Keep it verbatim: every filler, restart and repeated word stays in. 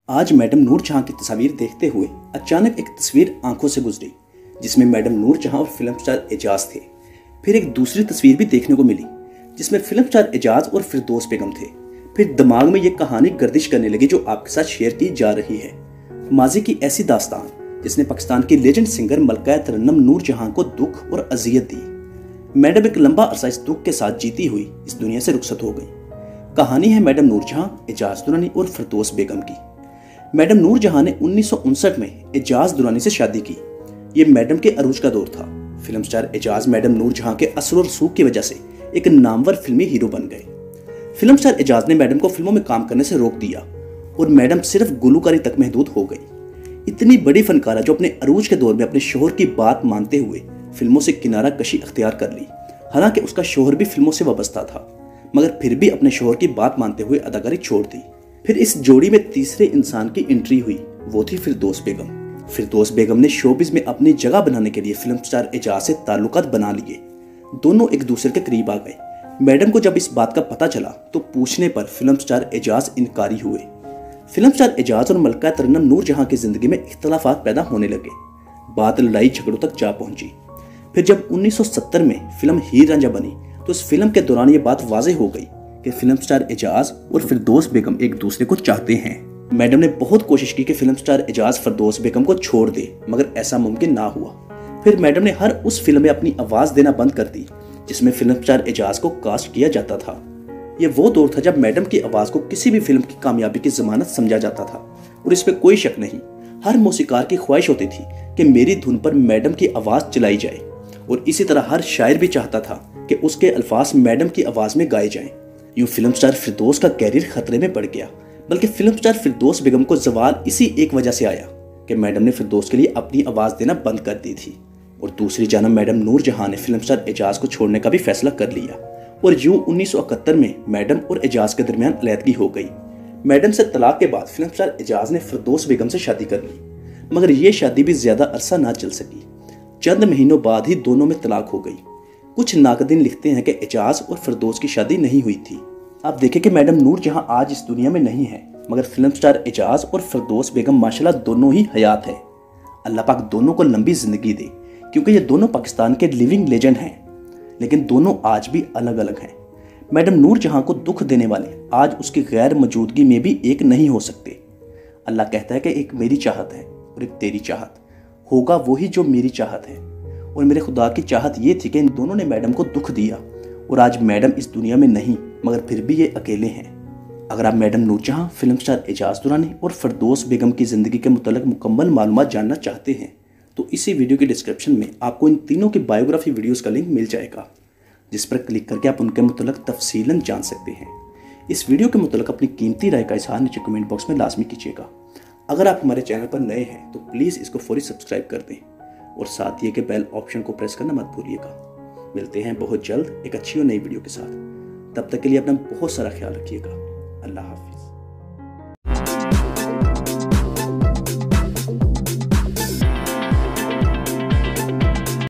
आज मैडम नूरजहां की तस्वीर देखते हुए अचानक एक तस्वीर आंखों से गुजरी जिसमें मैडम नूरजहां और फिल्म स्टार एजाज थे। फिर एक दूसरी तस्वीर भी देखने को मिली जिसमें फिल्म स्टार एजाज और फिरदौस बेगम थे। फिर दिमाग में ये कहानी गर्दिश करने लगी जो आपके साथ शेयर की जा रही है। माजी की ऐसी दास्तान जिसने पाकिस्तान की लेजेंड सिंगर मलका तरन्नुम नूरजहां को दुख और अजियत दी। मैडम एक लंबा अरसा इस दुख के साथ जीती हुई इस दुनिया से रुखसत हो गई। कहानी है मैडम नूरजहां, एजाज दुरानी और फिरदौस बेगम की। मैडम नूरजहां ने उन्नीस सौ उनसठ में एजाज दुरानी से शादी की। ये मैडम के अरूज का दौर था। Film star Ejaz madam Noorjahan के असर और रसूख की वजह से एक नामवर फिल्मी हीरो बन गए। फिल्म स्टार एजाज ने मैडम को फिल्मों में काम करने से रोक दिया और मैडम सिर्फ गुलकारी तक महदूद हो गई। इतनी बड़ी फनकारा जो अपने अरूज के दौर में अपने शोहर की बात मानते हुए फिल्मों से किनारा कशी अख्तियार कर ली। हालांकि उसका शोहर भी फिल्मों से वाबस्ता था, मगर फिर भी अपने शोहर की बात मानते हुए अदाकारी छोड़ दी। फिर इस जोड़ी में तीसरे इंसान की एंट्री हुई, वो थी फिरदौस बेगम। फिरदौस बेगम ने शोबिज में अपनी जगह बनाने के लिए फिल्म स्टार एजाज से ताल्लुकात बना लिए। दोनों एक दूसरे के करीब आ गए। मैडम को जब इस बात का पता चला तो पूछने पर फिल्म स्टार एजाज इनकारी हुए। फिल्म स्टार एजाज और मलका तरन्नुम नूरजहां की जिंदगी में इख्तलाफात पैदा होने लगे। बात लड़ाई झगड़ों तक जा पहुंची। फिर जब उन्नीस सौ सत्तर में फिल्म हीर रांझा बनी तो इस फिल्म के दौरान ये बात वाज़ेह हो गई कि फिल्म स्टार एजाज और फिरदौस बेगम एक दूसरे को चाहते हैं। मैडम ने बहुत कोशिश की कि फिल्म स्टार एजाज फिरदौस बेगम को छोड़ दे, मगर ऐसा मुमकिन ना हुआ। फिर मैडम ने हर उस फिल्म में अपनी आवाज देना बंद कर दी जिसमें फिल्म स्टार एजाज को कास्ट किया जाता था। ये वो दौर था जब मैडम की आवाज को किसी भी फिल्म की कामयाबी की जमानत समझा जाता था और इसमें कोई शक नहीं। हर मौसीकार की ख्वाहिश होती थी कि मेरी धुन पर मैडम की आवाज चलाई जाए और इसी तरह हर शायर भी चाहता था कि उसके अल्फाज मैडम की आवाज में गाए जाएं। यूं फिल्म स्टार फिरदौस का कैरियर खतरे में पड़ गया, बल्कि फिल्म स्टार फिरदौस बेगम को जवाल इसी एक वजह से आया कि मैडम ने फिरदौस के लिए अपनी आवाज देना बंद कर दी थी। और दूसरी जानब मैडम नूरजहां ने फिल्म स्टार एजाज को छोड़ने का भी फैसला कर लिया और यूं उन्नीस सौ इकहत्तर में मैडम और एजाज के दरमियान अलैदगी हो गई। मैडम से तलाक के बाद फिल्म स्टार एजाज ने फिरदौस बेगम से शादी कर ली, मगर यह शादी भी ज्यादा अरसा ना चल सकी। चंद महीनों बाद ही दोनों में तलाक हो गई। कुछ नाकदीन लिखते हैं कि एजाज और फिरदौस की शादी नहीं हुई थी। आप देखें कि मैडम नूरजहां आज इस दुनिया में नहीं है, मगर फिल्म स्टार एजाज और फिरदौस बेगम माशाल्लाह दोनों ही हयात है। अल्लाह पाक दोनों को लंबी जिंदगी दे, क्योंकि ये दोनों पाकिस्तान के लिविंग लेजेंड हैं, लेकिन दोनों आज भी अलग अलग हैं। मैडम नूरजहां को दुख देने वाले आज उसकी गैर मौजूदगी में भी एक नहीं हो सकते। अल्लाह कहता है कि एक मेरी चाहत है और एक तेरी चाहत, होगा वही जो मेरी चाहत है। और मेरे खुदा की चाहत ये थी कि इन दोनों ने मैडम को दुख दिया और आज मैडम इस दुनिया में नहीं, मगर फिर भी ये अकेले हैं। अगर आप madam Noorjahan, film star Ejaz Durrani और फिरदौस बेगम की ज़िंदगी के मुतल्लिक़ मुकम्मल मालूमात जानना चाहते हैं तो इसी वीडियो के डिस्क्रिप्शन में आपको इन तीनों की बायोग्राफी वीडियोज़ का लिंक मिल जाएगा, जिस पर क्लिक करके आप उनके मुतल्लिक़ तफसीलन जान सकते हैं। इस वीडियो के मुतल्लिक़ अपनी कीमती राय का इज़हार नीचे कमेंट बॉक्स में लाजमी कीजिएगा। अगर आप हमारे चैनल पर नए हैं तो प्लीज़ इसको फौरी सब्सक्राइब कर दें और साथ ही के बेल ऑप्शन को प्रेस करना मत भूलिएगा। मिलते हैं बहुत जल्द एक अच्छी और नई वीडियो के साथ। तब तक के लिए अपना बहुत सारा ख्याल रखिएगा। अल्लाह हाफिज़।